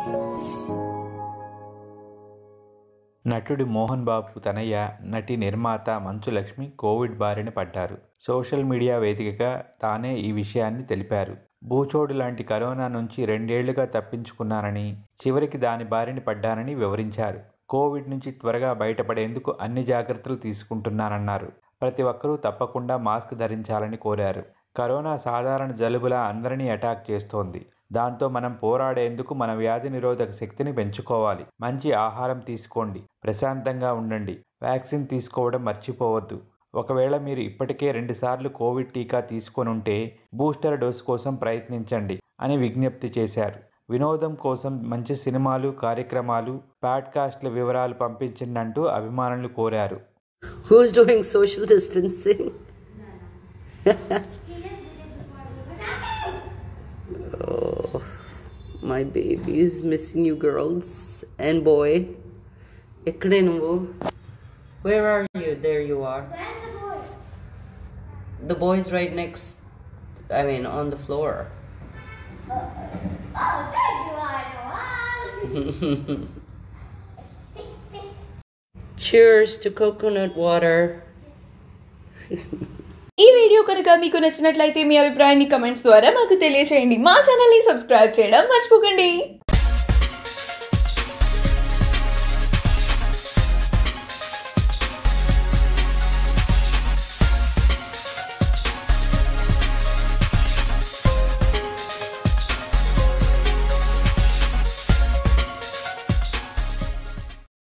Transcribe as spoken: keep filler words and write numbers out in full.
నటుడు మోహన్ బాబు తనయ్య నటి నిర్మాత మంచు లక్ష్మి కోవిడ్ బారిన పడ్డారు. సోషల్ మీడియా వేదికగా తానే ఈ విషయాన్ని తెలిపారు. భూచోడు లాంటి కరోనా నుంచి రెండేళ్లుగా తప్పించుకున్నానని, చివరికి దాని బారిన పడ్డానని వివరించారు. కోవిడ్ నుంచి త్వరగా బయటపడేందుకు అన్ని జాగ్రత్తలు తీసుకుంటున్నానన్నారు. ప్రతి ఒక్కరూ తప్పకుండా మాస్క్ ధరించాలని కోరారు. కరోనా సాధారణ జలుబులా అందరినీ అటాక్ చేస్తోంది. దాంతో మనం పోరాడేందుకు మన వ్యాధి నిరోధక శక్తిని పెంచుకోవాలి. మంచి ఆహారం తీసుకోండి, ప్రశాంతంగా ఉండండి, వ్యాక్సిన్ తీసుకోవడం మర్చిపోవద్దు. ఒకవేళ మీరు ఇప్పటికే రెండుసార్లు కోవిడ్ టీకా తీసుకొనుంటే బూస్టర్ డోసు కోసం ప్రయత్నించండి అని విజ్ఞప్తి చేశారు. వినోదం కోసం మంచి సినిమాలు, కార్యక్రమాలు, పాడ్కాస్ట్ల వివరాలు పంపించండి అంటూ అభిమానులు కోరారు. Who's doing social distancing? Oh, my baby is missing you girls and boy. Ekkade nuvu? Where are you? There you are. Where's the boy? The boy's right next, I mean on the floor. Oh, oh there you are. Wow. Stick, stick. Cheers to coconut water. ఈ video కనుక మీకు నచ్చినట్లయితే మీ అభిప్రాయాన్ని comments ద్వారా మాకు తెలియజేయండి. మా ఛానల్ని సబ్స్క్రైబ్ చేయడం మర్చిపోకండి.